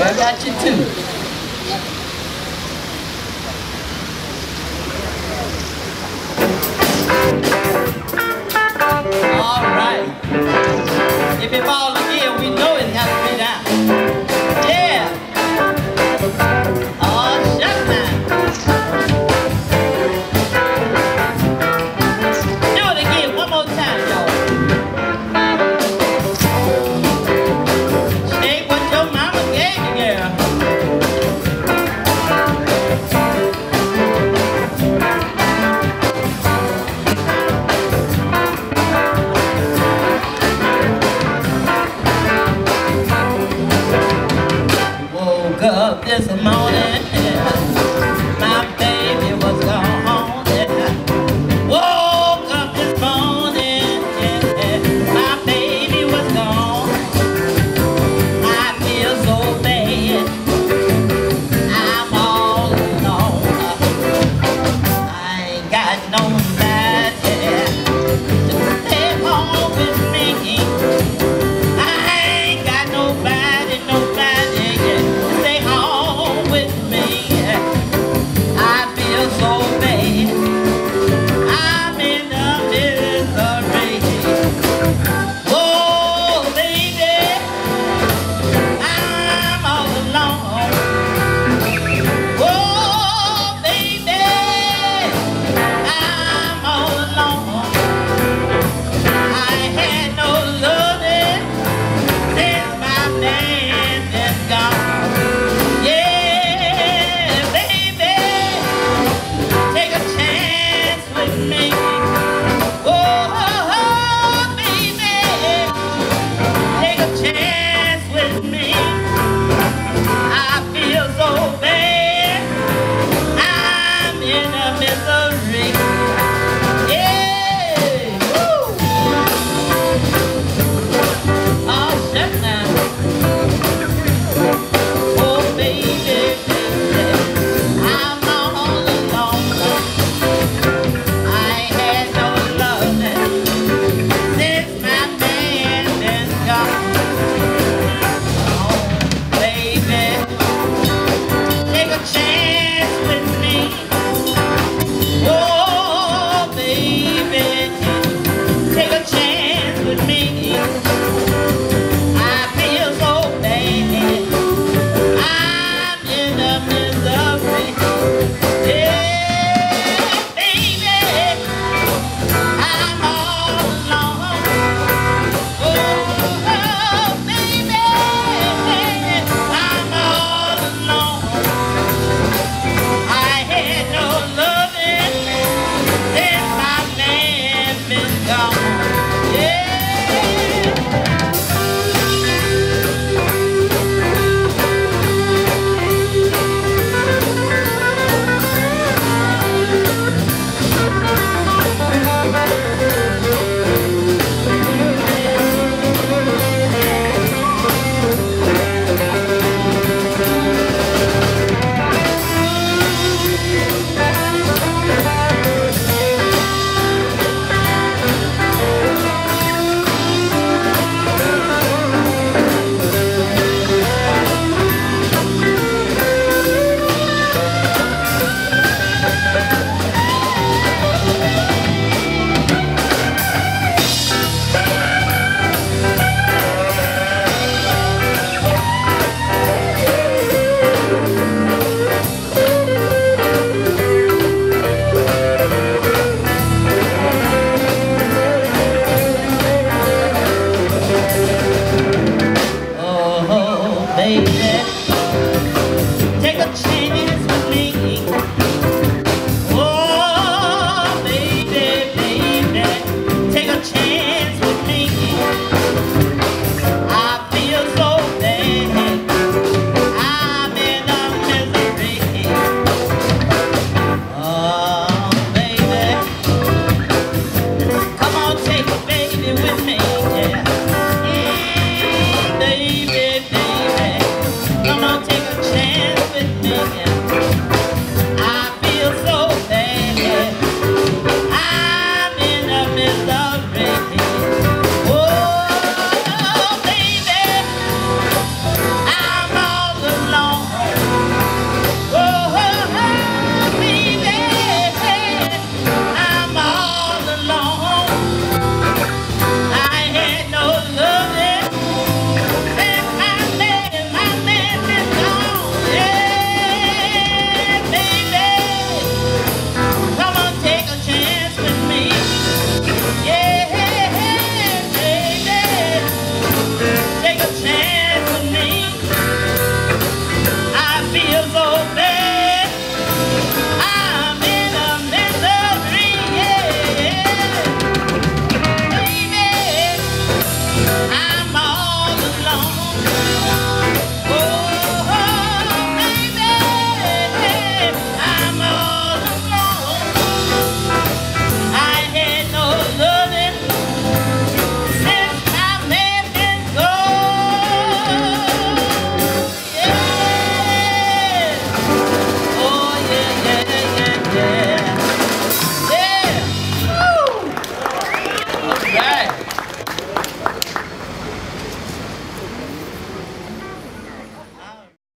I got you too. All right. If it falls again, we know it has to be down. Yeah. Oh, shucks now. Do it again one more time, y'all. Shake what your mama gave you, girl. Woke up this morning, my baby was gone. Woke up this morning, my baby was gone. I feel so bad, I'm all alone. I ain't got nobody to stay home with me. I ain't got nobody to stay home with me. I feel so bad, I'm in a misery. Oh, baby, I'm all alone. Oh, baby, I'm all alone. I had no loving since my man is gone. Yeah, baby, take a chance with me. Oh, baby, take a chance with me. I feel so bad, I'm in a misery. Yeah, woo. Oh, shut down. Oh, baby, I'm all alone. I ain't had no loving since my man been gone. Oh, baby, take a chance with me. Oh, baby, take a chance with me. I feel so bad, I'm in a misery. Yeah, baby, I'm all alone. Oh, baby, I'm all alone. I had no loving since my man been gone. Yeah. Oh, baby.